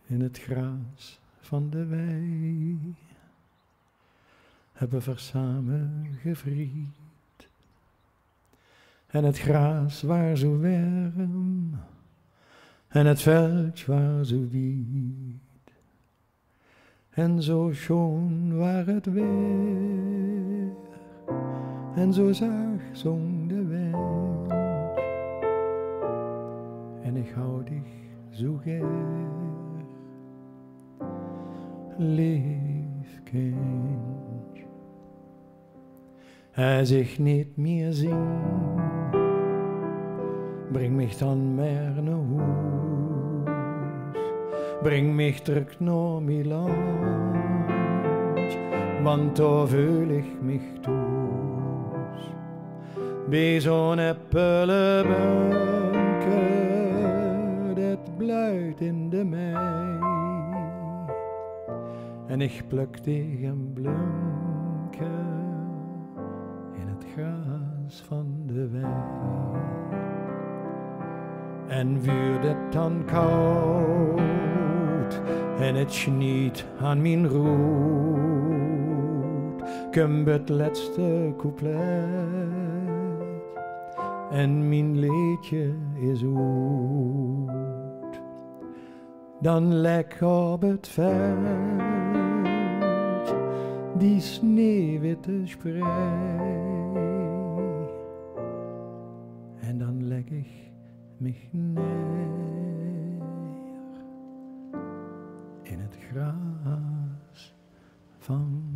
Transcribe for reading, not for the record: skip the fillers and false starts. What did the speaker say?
in het gras van de wei hebben we samen gevriet. En het gras was zo warm en het veld was zo wit. En zo schoon was het weer en zo zacht zong de wind. En ik hou dich zo gern, lief kind. Als ik niet meer zing, breng mich dan maar naar huis. Breng mich terug naar mijn land, want daar voel ik mich thuis. Bij zo'n eppelenbunke, dat bloeit in de mei. En ik pluk tegen blunke in het gras van de wei. En vuur het dan koud en het schniet aan mijn roet, komt het laatste couplet en mijn liedje is uit. Dan lek op het veld die sneeuwwitte sprei, en dan leg ik mich neer in het gras van